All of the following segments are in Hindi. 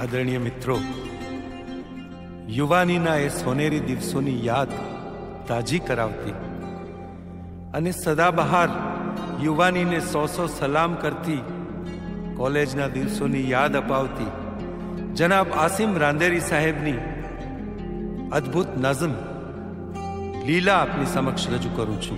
આદરણીય મિત્રો, યુવાનીના એ સોનેરી દિવસોની યાદ તાજી કરાવતી અને સદાબહાર યુવાનીને 100 સલામ કરતી કોલેજના દિવસોની યાદ અપાવતી જનાબ આસિમ રાંદેરી સાહેબની અદ્ભુત નઝમ લીલા આપની સમક્ષ રજૂ કરું છું.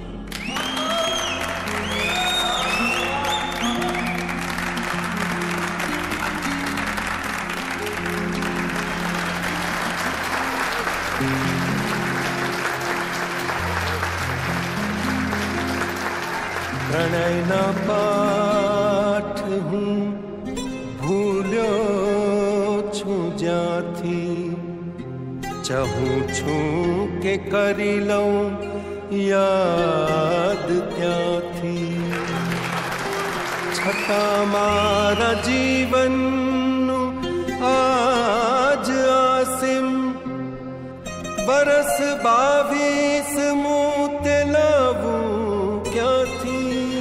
प्रणयना पाठ हूँ भूल्यो छू ज्याथी, चहूँ छू के करी लऊं याद त्याथी. छटा मारा जीवन आज आसिम, बरस 22 मुँह ते लावूं क्या थी.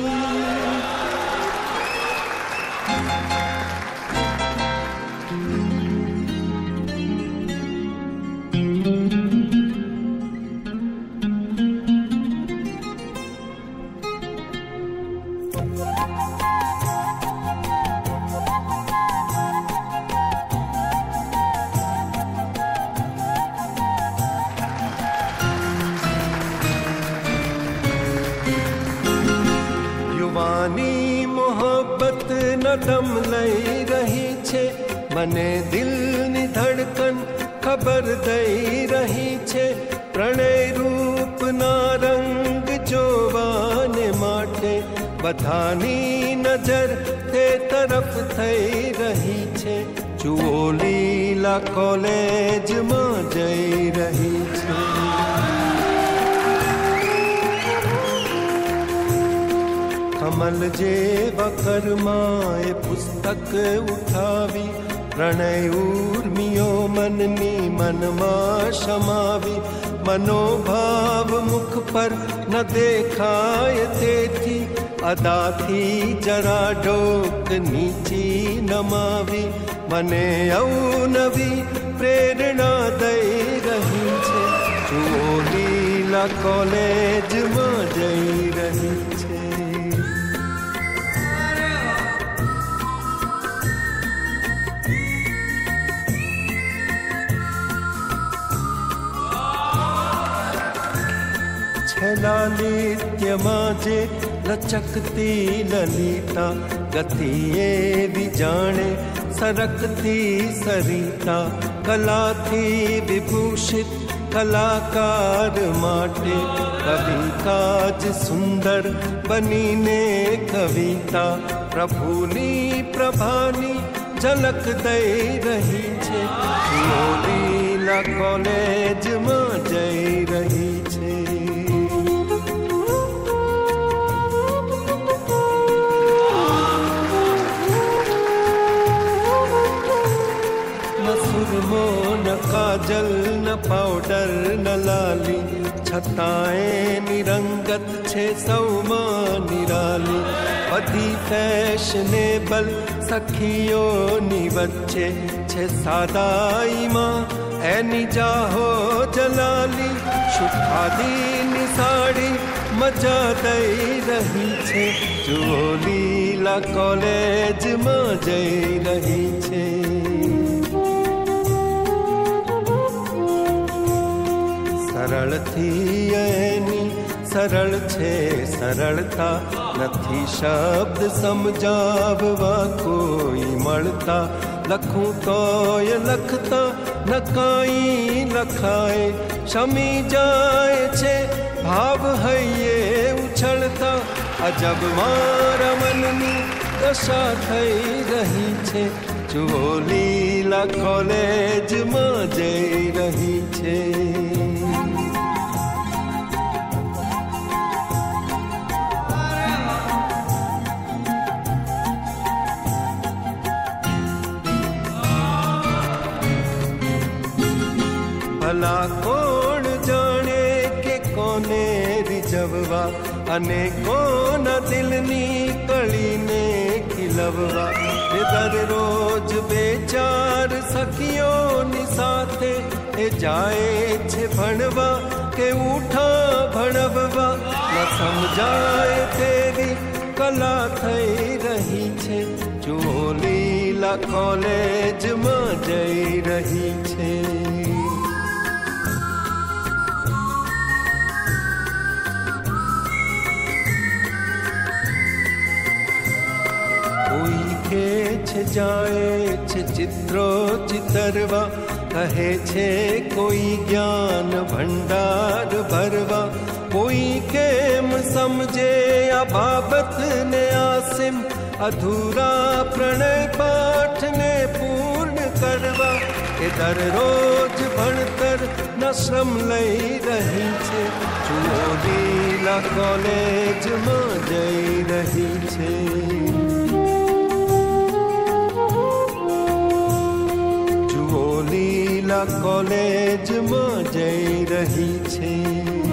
युवानी मोहब्बत न दम लई रही छे, मने दिलनी धड़कन खबर दई रही छे. प्रणय रूपना रंग जोवाने माटे बधानी नजर ते तरफ थई रही छे. जुओ लीला कॉलेज में जई रही छे. कमल जे वकर माए पुस्तक उठावी, प्रणय उर्मियो मननी मनमा शमावी. मनोभाव मुख पर न देखाय तेथी, अदा थी जरा डोक नीची नमावी. मने अवनवी प्रेरणा दई रही छे, जुओ लीला कॉलेज में जई रही छे. लालित्य माजे लचकती ललिता, गति एवी जाने सरकती सरिता. कला थी विभूषित कलाकार माटे, कवि काज सुंदर बनीने कविता. प्रभुनी प्रभानी झलक दई रही छे, लीला कॉलेज में जई रही छे. न काजल न पाउडर न लाली, छताएं निरंगत छे सौमा निराली. बधी फैशनेबल सखियों नी वच्चे छे सादाई मां एनी जाहो जलाली. शुखादी नी साड़ी मजा दई रही छे, जुओ लीला कॉलेज में जई रही छे. सरल थी एनी सरल छे सरलता, नथी शब्द समझाववा कोई मळता. लखूं तोय लखता न काई लखाए, शमी जाए छे भाव हइये उछळता. अजब मारा मननी दशा थई रही छे, जुओ लीला कॉलेज में जई रही छे. भला कोण जाने के कोने रिझववा, अने कोन दिलनी कळीने खिलववा. दररोज बेचार સખીઓની સાથે એ જાય છે ભણવા કે ઉઠા ભણવવા ન સમજાય તેવી કલા થઈ રહી છે જુઓ લીલા કોલેજમાં જઈ રહી છે जाए छे चित्रो चितरवा कहे छे कोई ज्ञान भंडार भरवा कोई केम समझे आ बाबत ने आसिम अधूरा प्रणय पाठ ने पूर्ण करवा के दररोज भणतर न श्रम लई रही छे जुओ लीला कॉलेज में जई रही छे લીલા કોલેજમાં જઈ રહી છે